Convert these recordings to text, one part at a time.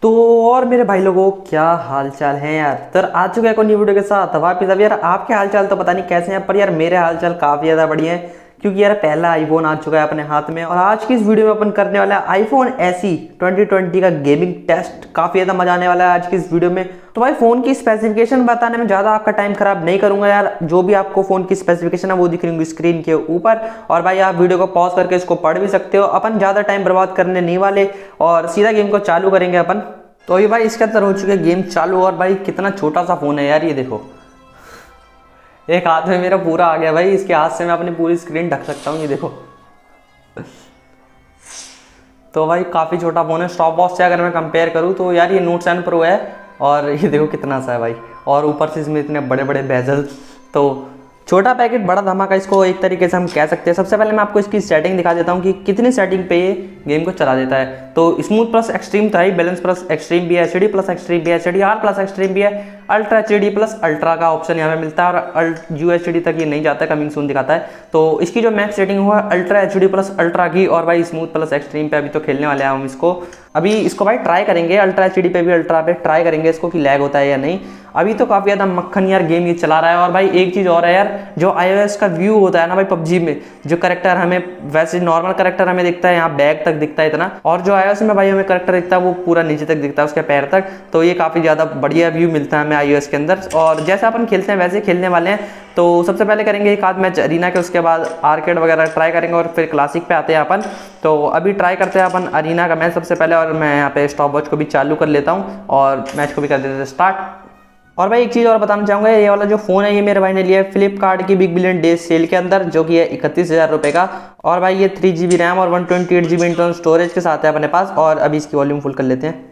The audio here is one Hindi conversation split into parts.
तो और मेरे भाई लोगों, क्या हाल चाल है यार। तो आ चुका है एक न्यू वीडियो के साथ वापिस। अब यार आपके हाल चाल तो पता नहीं कैसे हैं, पर यार मेरे हाल चाल काफ़ी ज़्यादा बढ़िया है, क्योंकि यार पहला आईफोन आ चुका है अपने हाथ में। और आज की इस वीडियो में अपन करने वाला है आईफोन एसई 2020 का गेमिंग टेस्ट। काफ़ी ज़्यादा मजा आने वाला है आज की इस वीडियो में। तो भाई फ़ोन की स्पेसिफिकेशन बताने में ज़्यादा आपका टाइम खराब नहीं करूंगा यार। जो भी आपको फ़ोन की स्पेसिफिकेशन है वो दिख रही होंगी स्क्रीन के ऊपर, और भाई आप वीडियो को पॉज करके इसको पढ़ भी सकते हो। अपन ज़्यादा टाइम बर्बाद करने नहीं वाले और सीधा गेम को चालू करेंगे अपन। तो ये भाई इसके अंदर हो चुके गेम चालू। और भाई कितना छोटा सा फ़ोन है यार, ये देखो। एक हाथ में मेरा पूरा आ गया भाई, इसके हाथ से मैं अपनी पूरी स्क्रीन ढक सकता हूँ, ये देखो। तो भाई काफ़ी छोटा फ़ोन है। स्टॉप वॉच से अगर मैं कंपेयर करूँ तो यार ये नोट 7 प्रो है, और ये देखो कितना सा है भाई। और ऊपर से इसमें इतने बड़े बड़े बेजल। तो छोटा पैकेट बड़ा धमाका इसको एक तरीके से हम कह सकते हैं। सबसे पहले मैं आपको इसकी सेटिंग दिखा देता हूँ कि कितनी सेटिंग पे ये गेम को चला देता है। तो स्मूथ प्लस एक्सट्रीम था ही, बैलेंस प्लस एक्सट्रीम भी है, एचडी प्लस एक्सट्रीम भी है, एचडीआर प्लस एक्सट्रीम भी है, अल्ट्रा एचडी प्लस अल्ट्रा का ऑप्शन यहाँ पे मिलता है। और यूएचडी तक ये नहीं जाता है, कमिंग सून दिखाता है। तो इसकी जो मैक्स सेटिंग हुआ है अल्ट्रा एचडी प्लस अल्ट्रा की, और भाई स्मूथ प्लस एक्सट्रीम पे अभी तो खेलने वाले हैं हम इसको। अभी इसको भाई ट्राई करेंगे अल्ट्रा एचडी पे भी, अल्ट्रा पे ट्राई करेंगे इसको कि लैग होता है या नहीं। अभी तो काफ़ी ज़्यादा मक्खन यार गेम ये चला रहा है। और भाई एक चीज़ और है यार, जो iOS का व्यू होता है ना भाई पबजी में, जो करेक्टर हमें वैसे नॉर्मल करेक्टर हमें दिखता है, यहाँ बैग तक दिखता है इतना, और जो iOS में भाई हमें करेक्टर दिखता है वो पूरा नीचे तक दिखता है, उसके पैर तक। तो ये काफ़ी ज़्यादा बढ़िया व्यू मिलता है हमें iOS के अंदर। और जैसे अपन खेलते हैं वैसे खेलने वाले हैं। तो सबसे पहले करेंगे एक आध मैच अरीना के, उसके बाद आर्केड वगैरह ट्राई करेंगे, और फिर क्लासिक पे आते हैं अपन। तो अभी ट्राई करते हैं अपन अरीना का मैच सबसे पहले, और मैं यहाँ पे स्टॉप वॉच को भी चालू कर लेता हूँ और मैच को भी कर देते हैं स्टार्ट। और भाई एक चीज़ और बताना चाहूँगा, ये वाला जो फ़ोन है ये मेरे भाई ने लिया है फ्लिपकार्ट की बिग बिलियन डेज सेल के अंदर, जो कि है 31,000 रुपये का। और भाई ये 3GB रैम और 128GB इंटरनल स्टोरेज के साथ है अपने पास। और अभी इसकी वॉल्यूम फुल कर लेते हैं।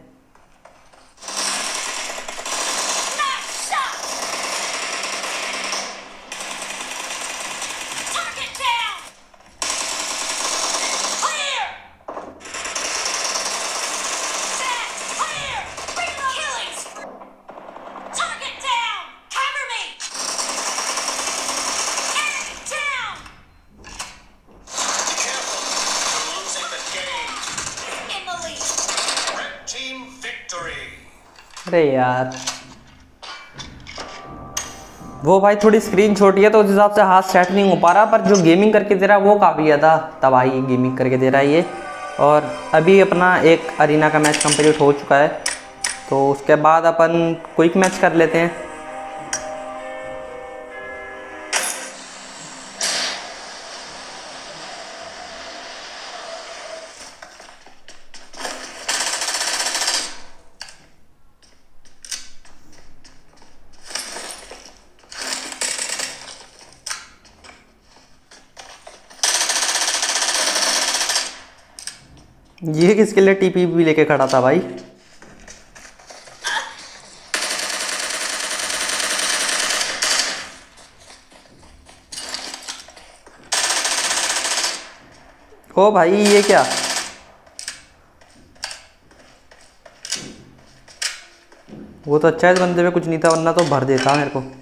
अरे यार वो भाई थोड़ी स्क्रीन छोटी है तो उस हिसाब से हाथ सेट नहीं हो पा रहा, पर जो गेमिंग करके दे रहा है वो काफ़ी ज़्यादा तबाही गेमिंग करके दे रहा है ये। और अभी अपना एक अरीना का मैच कंप्लीट हो चुका है, तो उसके बाद अपन क्विक मैच कर लेते हैं। ये किसके लिए टीपी भी लेके खड़ा था भाई। ओ भाई ये क्या, वो तो अच्छा है इस बंदे में कुछ नहीं था, वरना तो भर देता मेरे को।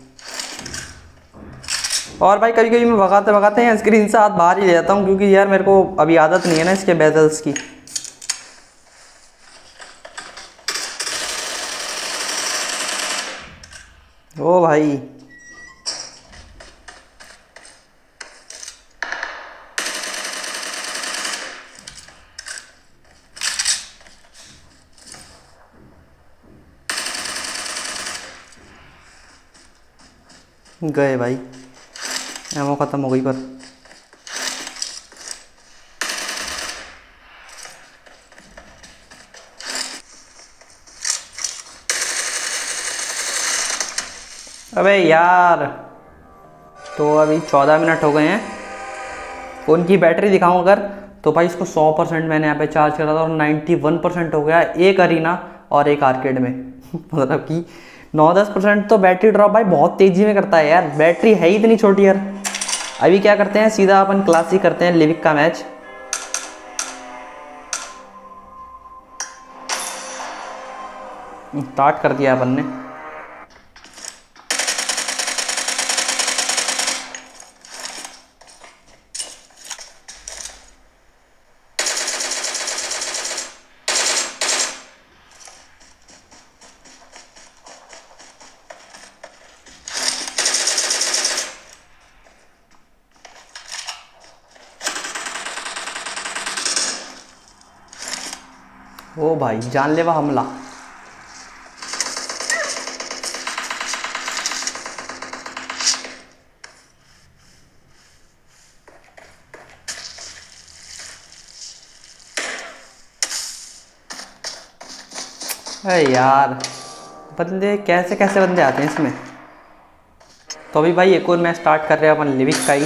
और भाई कभी कभी मैं भगाते भगाते हैं स्क्रीन से हाथ बाहर ही ले जाता हूँ, क्योंकि यार मेरे को अभी आदत नहीं है ना इसके बेजल्स की। ओ भाई गए भाई, एमो ख़त्म हो गई। पर अबे यार, तो अभी 14 मिनट हो गए हैं। फ़ोन की बैटरी दिखाऊं अगर, तो भाई इसको 100% मैंने यहाँ पे चार्ज करा था और 91% हो गया एक अरीना और एक आर्केड में। मतलब कि 9-10% तो बैटरी ड्रॉप भाई बहुत तेज़ी में करता है यार, बैटरी है ही इतनी छोटी यार। अभी क्या करते हैं, सीधा अपन क्लासिक करते हैं लिविक का मैच। स्टार्ट कर दिया अपन ने। ओ भाई जानलेवा हमला। अरे यार बंदे कैसे कैसे बंदे आते हैं इसमें। तो अभी भाई एक और मैच स्टार्ट कर रहे हैं अपन लिविक का ही।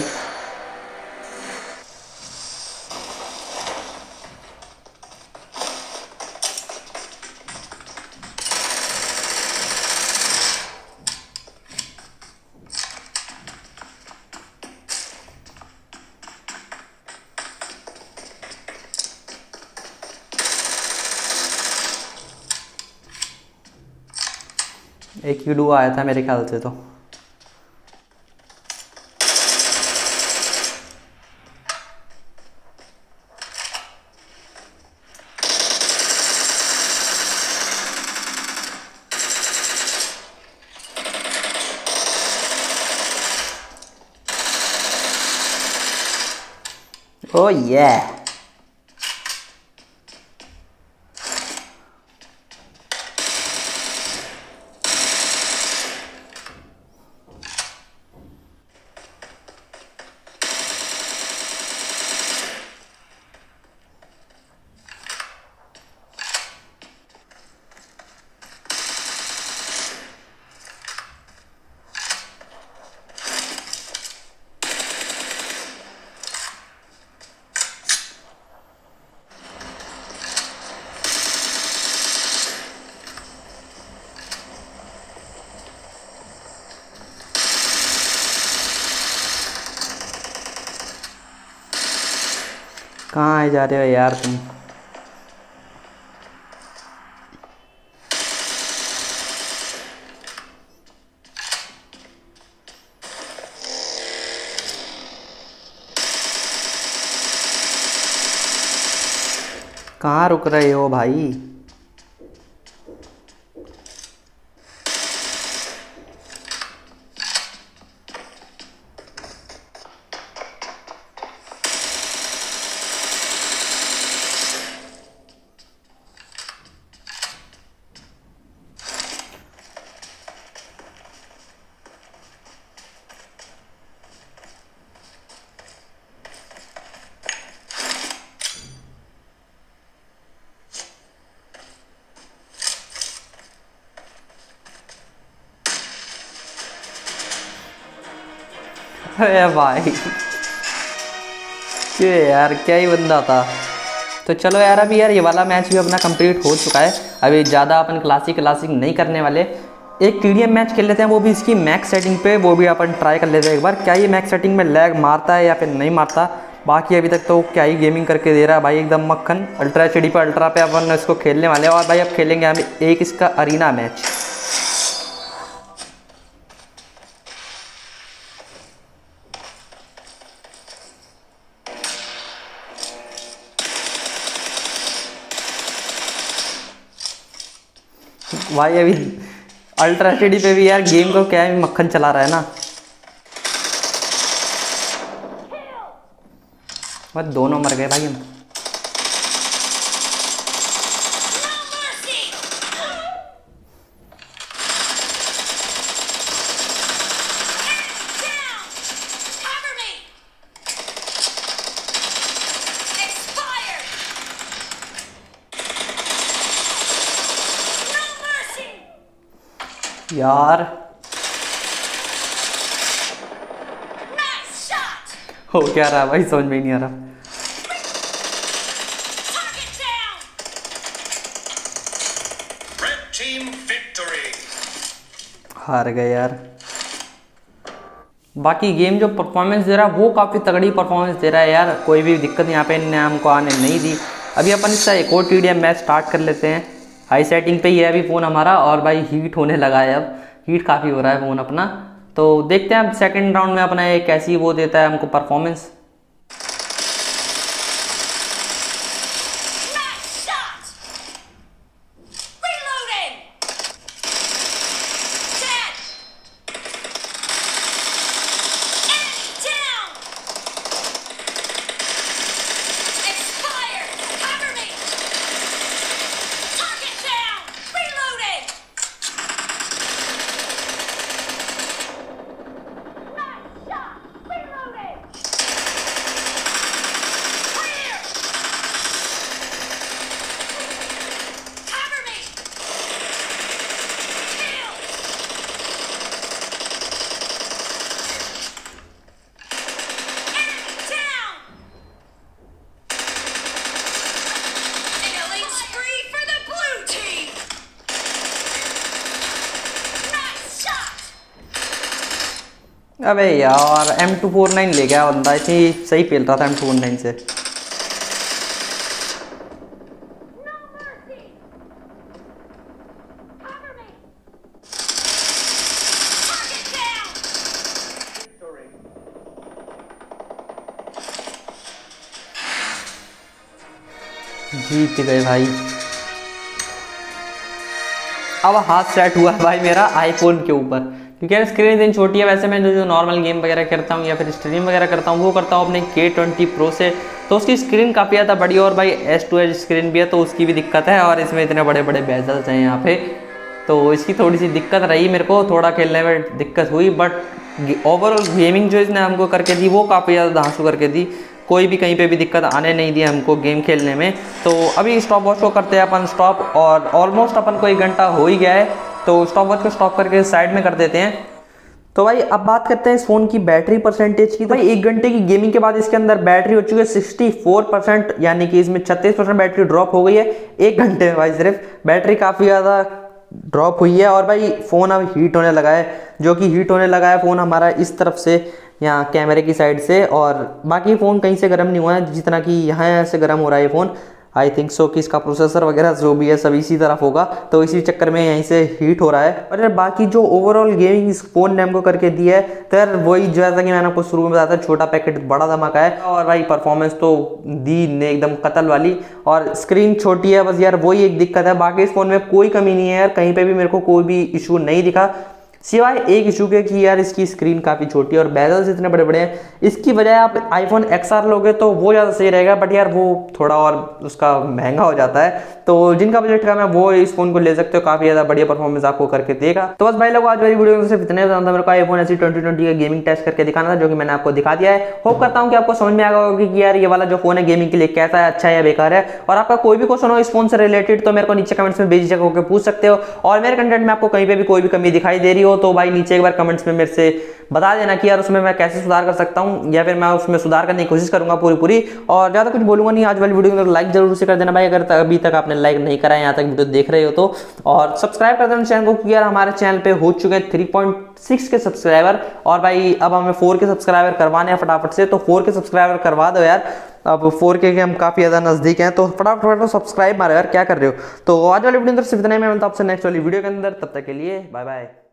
एक ही डुओ आया था मेरे ख्याल से तो। ओ ये कहाँ आए जा रहे हो यार तुम। कहाँ रुक रहे हो भाई। अरे भाई क्यों यार, क्या ही बंदा था। तो चलो यार अभी यार ये वाला मैच भी अपना कंप्लीट हो चुका है। अभी ज़्यादा अपन क्लासिक नहीं करने वाले, एक टीडीएम मैच खेल लेते हैं, वो भी इसकी मैक्स सेटिंग पे। वो भी अपन ट्राई कर लेते हैं एक बार, क्या ये मैक्स सेटिंग में लैग मारता है या फिर नहीं मारता। बाकी अभी तक तो क्या ही गेमिंग करके दे रहा है भाई, एकदम मक्खन। अल्ट्रा एचडी पे अल्ट्रा पे अपन इसको खेलने वाले हैं। और भाई अब खेलेंगे हम एक इसका अरीना मैच। भाई अभी अल्ट्रा एचडी पे भी यार गेम को क्या है मक्खन चला रहा है ना। बस दोनों मर गए भाई हम। यार हो क्या रहा है भाई, समझ में ही नहीं आ रहा। हार गए यार। बाकी गेम जो परफॉर्मेंस दे रहा है वो काफ़ी तगड़ी परफॉर्मेंस दे रहा है यार, कोई भी दिक्कत यहाँ पे इनने हमको आने नहीं दी। अभी अपन इसका एक और टीडीएम मैच स्टार्ट कर लेते हैं। हाई सेटिंग पे ही है अभी फ़ोन हमारा, और भाई हीट होने लगा है, अब हीट काफ़ी हो रहा है फ़ोन अपना। तो देखते हैं अब सेकंड राउंड में अपना एक कैसी वो देता है हमको परफॉर्मेंस। अबे यार M249 ले गया बंदा, इतनी सही पेल रहा था M249 से। जीत गए भाई। अब हाथ सेट हुआ है भाई मेरा आईफोन के ऊपर, क्योंकि यार स्क्रीन इतनी छोटी है। वैसे मैं जो नॉर्मल गेम वगैरह करता हूँ या फिर स्ट्रीम वगैरह करता हूँ वो करता हूँ अपने K20 Pro से, तो उसकी स्क्रीन काफ़ी ज़्यादा बड़ी है और भाई S2Edge स्क्रीन भी है तो उसकी भी दिक्कत है, और इसमें इतने बड़े बड़े बेजल्स हैं यहाँ पे, तो इसकी थोड़ी सी दिक्कत रही मेरे को, थोड़ा खेलने में दिक्कत हुई। बट ओवरऑल गेमिंग जो इसने हमको करके दी वो काफ़ी ज़्यादा धांसू करके दी, कोई भी कहीं पे भी दिक्कत आने नहीं दी हमको गेम खेलने में। तो अभी स्टॉप वॉच को करते हैं अपन स्टॉप, और ऑलमोस्ट अपन को 1 घंटा हो ही गया है, तो स्टॉप वॉच को स्टॉप करके साइड में कर देते हैं। तो भाई अब बात करते हैं इस फ़ोन की बैटरी परसेंटेज की। भाई 1 घंटे की गेमिंग के बाद इसके अंदर बैटरी हो चुकी है 64%, यानी कि इसमें 36% बैटरी ड्रॉप हो गई है 1 घंटे में। भाई सिर्फ बैटरी काफ़ी ज़्यादा ड्रॉप हुई है, और भाई फ़ोन अब हीट होने लगा है, जो कि हीट होने लगा है फ़ोन हमारा इस तरफ से, यहाँ कैमरे की साइड से, और बाकी फ़ोन कहीं से गर्म नहीं हुआ है जितना कि यहाँ से गर्म हो रहा है ये फ़ोन। आई थिंक सो कि इसका प्रोसेसर वगैरह जो भी है सब इसी तरफ होगा, तो इसी चक्कर में यहीं से हीट हो रहा है। और यार बाकी जो ओवरऑल गेमिंग इस फोन ने हमको करके दी है, तो यार वही जैसा कि मैंने आपको शुरू में बताया था, छोटा पैकेट बड़ा धमाका है। और भाई परफॉर्मेंस तो दी ने एकदम कतल वाली, और स्क्रीन छोटी है बस यार वही एक दिक्कत है, बाकी इस फोन में कोई कमी नहीं है यार, कहीं पे भी मेरे को कोई भी इशू नहीं दिखा, सिवाय एक इशू के कि यार इसकी स्क्रीन काफ़ी छोटी है और बेजल्स इतने बड़े बड़े हैं। इसकी बजाय आप iPhone XR लोगे तो वो ज़्यादा सही रहेगा, बट यार वो थोड़ा और उसका महंगा हो जाता है, तो जिनका बजट कम है वो इस फोन को ले सकते हो, काफ़ी ज़्यादा बढ़िया परफॉर्मेंस आपको करके देगा। तो बस भाई लोग आज वाली वीडियो में सिर्फ इतने बताना था, मेरे को iPhone SE 2020 का गेमिंग टेस्ट करके दिखाना था, जो कि मैंने आपको दिखा दिया है। होप करता हूँ कि आपको समझ में आ गया होगा कि यार ये वाला जो फोन है गेमिंग के लिए कैसा है, अच्छा है या बेकार है। और आपका कोई भी क्वेश्चन हो इस फोन से रिलेटेड तो मेरे को नीचे कमेंट्स में बेझिझक होकर पूछ सकते हो, और मेरे कंटेंट में आपको कहीं पे भी कोई भी कमी दिखाई दे रही हो तो भाई नीचे एक बार कमेंट्स में मेरे से बता देना कि यार उसमें मैं कैसे सुधार कर सकता हूं, या फिर मैं उसमें सुधार करने की कोशिश करूंगा पूरी। और ज़्यादा कुछ बोलूंगा नहीं आज वाली वीडियो में, लाइक जरूर से कर देना भाई, अगर अभी तक आपने लाइक नहीं करा है, यहाँ तक वीडियो देख रहे हो तो, और सब्सक्राइब कर देना चैनल को, क्योंकि यार हमारे चैनल पे हो चुके हैं 3.6 के सब्सक्राइबर, और भाई अब हमें 4 के सब्सक्राइबर करवाने हैं फटाफट से, तो 4 के सब्सक्राइबर करवा दो यार। अब 4K के हम काफ़ी ज़्यादा नज़दीक हैं, तो फटाफट सब्सक्राइब मारो यार, क्या कर रहे हो। तो आज वाली वीडियो अंदर सिर्फ इतना ही, मैं मिलता हूं आपसे नेक्स्ट वाली वीडियो के अंदर, तब तक के लिए बाय बाय।